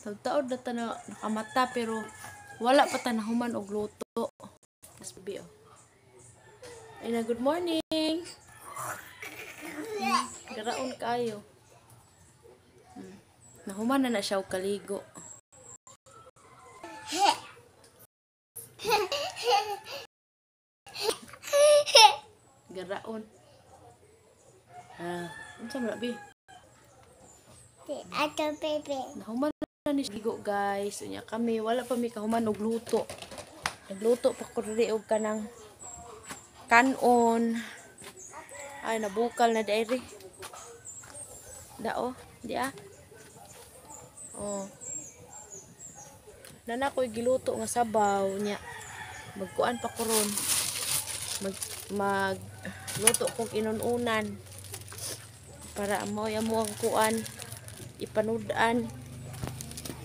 Taod-taod na ta na nakamata pero wala pa ta nahuman og luto. Mas bibi oh. Ay na, good morning. Garaon kayo. Nahuman na siya og kaligo. Garaon. Unsa man bi? Ato bebe. Nahuman na ni siya guys. Unya kami wala pa mi kahuman og luto. Nagluto pa ko diri og kanang kanon. Ay nabukal na diri. Dao, di ah. Oh. Nana ko'y giluto nga sabaw nya. Magkuan pa ko ron. Magluto kong inununan para amoy amo ang kuan ipanudan.